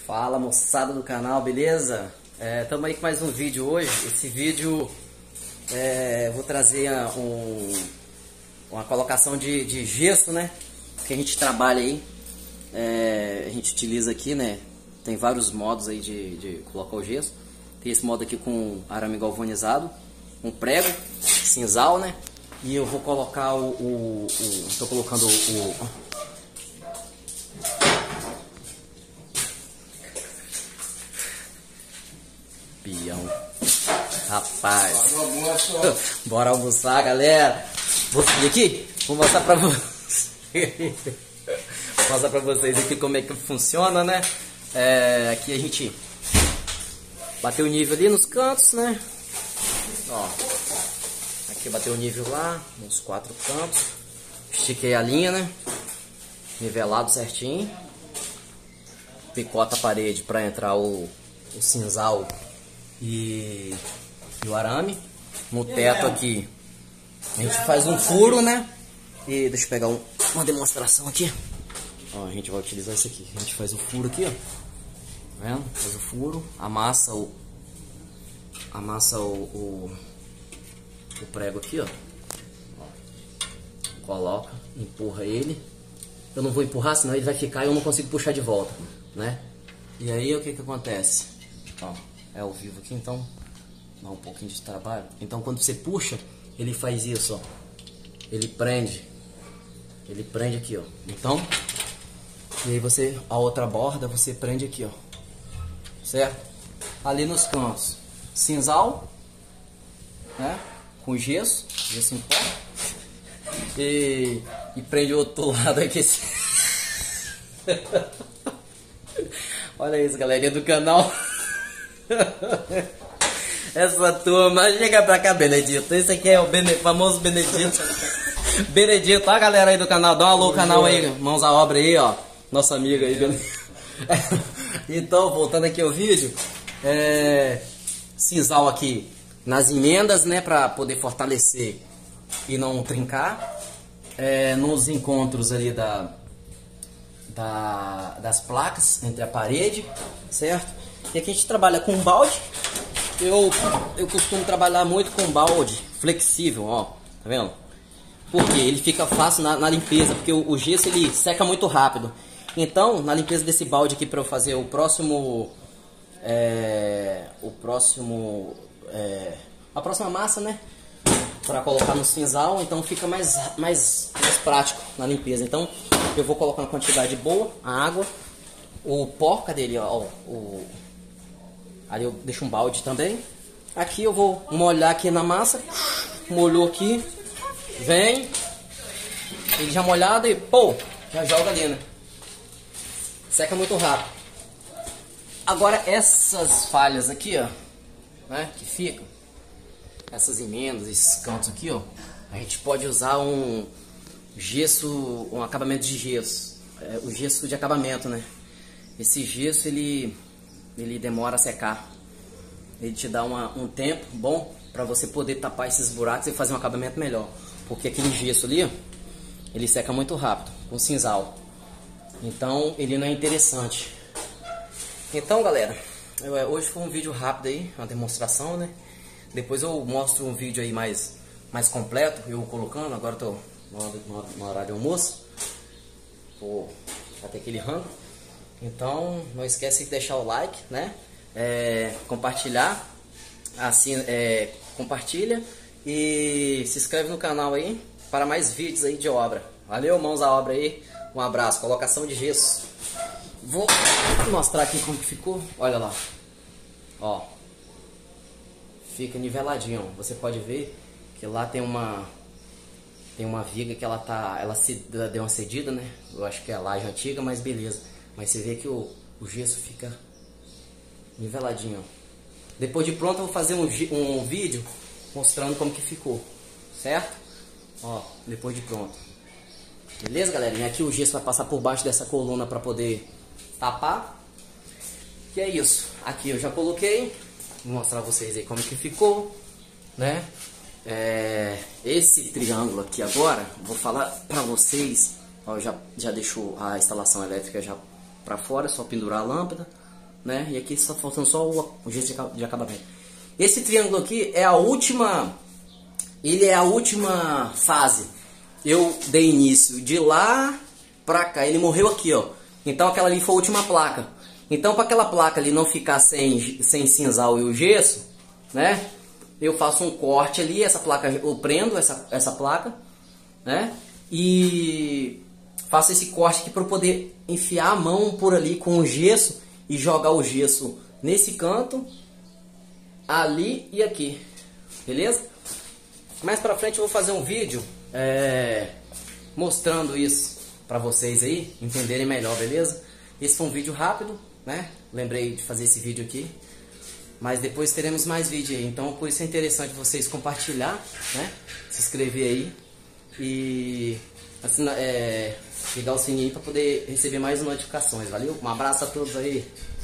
Fala, moçada do canal, beleza? Estamos aí com mais um vídeo hoje. Esse vídeo vou trazer uma colocação de gesso, né? Que a gente trabalha aí, a gente utiliza aqui, né? Tem vários modos aí de colocar o gesso. Tem esse modo aqui com arame galvanizado, um prego, cinzal, né? E eu vou colocar estou colocando peão. Rapaz, bora almoçar, galera. Vou subir aqui, vou mostrar pra vocês. Vou mostrar pra vocês aqui como é que funciona, né? Aqui a gente bateu o nível ali nos cantos, né? Ó, aqui bateu o nível lá, nos 4 cantos. Estiquei a linha, né? Nivelado certinho. Picota a parede para entrar o cinzal e o arame. No teto aqui a gente faz um furo, né? E deixa eu pegar uma demonstração aqui. Ó, a gente vai utilizar isso aqui. A gente faz o furo aqui, ó. Tá vendo? Faz o furo, amassa o prego aqui, ó. Coloca, empurra ele. Eu não vou empurrar, senão ele vai ficar e eu não consigo puxar de volta, né? E aí o que acontece? Ó, é ao vivo aqui, então dá um pouquinho de trabalho. Então quando você puxa, ele faz isso, ó. Ele prende aqui, ó. Então, e aí a outra borda você prende aqui, ó. Certo? Ali nos cantos, cinzal, né? Com gesso em pó. E prende o outro lado aqui. Olha isso, galerinha do canal. Essa turma, chega pra cá, Benedito. Esse aqui é o famoso Benedito. Benedito, ó, a galera aí do canal, dá um alô canal aí, mãos à obra aí, ó. Nossa amiga aí, Benedito. Então, voltando aqui ao vídeo, cinzal aqui nas emendas, né, pra poder fortalecer e não trincar. Nos encontros ali das placas entre a parede, certo? E aqui a gente trabalha com balde. Eu costumo trabalhar muito com balde flexível, ó, tá vendo? Porque ele fica fácil na limpeza, porque o gesso ele seca muito rápido. Então, na limpeza desse balde aqui para eu fazer a próxima massa, né? Para colocar no cinzal, então fica mais prático na limpeza. Então, eu vou colocar uma quantidade boa, a água, o pó, cadê ele, ó, ali eu deixo um balde também. Aqui eu vou molhar aqui na massa, molhou aqui, vem, ele já molhado e pô, já joga ali, né? Seca muito rápido. Agora essas falhas aqui, ó, né, que ficam, essas emendas, esses cantos aqui, ó, a gente pode usar um acabamento de gesso, o gesso de acabamento, né? Esse gesso ele demora a secar, ele te dá um tempo bom para você poder tapar esses buracos e fazer um acabamento melhor, porque aquele gesso ali, ó, ele seca muito rápido com cinzal, então ele não é interessante. Então, galera, hoje foi um vídeo rápido aí, uma demonstração, né? Depois eu mostro um vídeo aí mais completo, eu colocando. Agora eu tô no horário de almoço, vou até aquele rango. Então não esquece de deixar o like, né? Compartilhar, assim, compartilha e se inscreve no canal aí para mais vídeos aí de obra. Valeu, mãos à obra aí, um abraço. Colocação de gesso, vou mostrar aqui como que ficou, olha lá, ó. Fica niveladinho, você pode ver que lá tem uma viga que ela deu uma cedida, né? Eu acho que é a laje antiga, mas beleza. Mas você vê que o gesso fica niveladinho. Depois de pronto eu vou fazer um vídeo mostrando como que ficou, certo? Ó, depois de pronto. Beleza, galerinha? Aqui o gesso vai passar por baixo dessa coluna para poder tapar. Que é isso. Aqui eu já coloquei. Vou mostrar pra vocês aí como que ficou, né? Esse triângulo aqui agora, vou falar pra vocês. Ó, já deixou a instalação elétrica já pra fora, só pendurar a lâmpada, né? E aqui só faltando só o gesso de acabamento. Esse triângulo aqui é a última, ele é a última fase. Eu dei início de lá pra cá, ele morreu aqui, ó. Então aquela ali foi a última placa. Então para aquela placa ali não ficar sem cinzal e o gesso, né? Eu faço um corte ali, essa placa, eu prendo essa placa, né? E faço esse corte aqui para poder enfiar a mão por ali com o gesso e jogar o gesso nesse canto, ali e aqui, beleza? Mais pra frente eu vou fazer um vídeo mostrando isso pra vocês aí, entenderem melhor, beleza? Esse foi um vídeo rápido, né? Lembrei de fazer esse vídeo aqui, mas depois teremos mais vídeo aí, então por isso é interessante vocês compartilhar, né? Se inscrever aí e ligar o sininho para poder receber mais notificações, valeu? Um abraço a todos aí.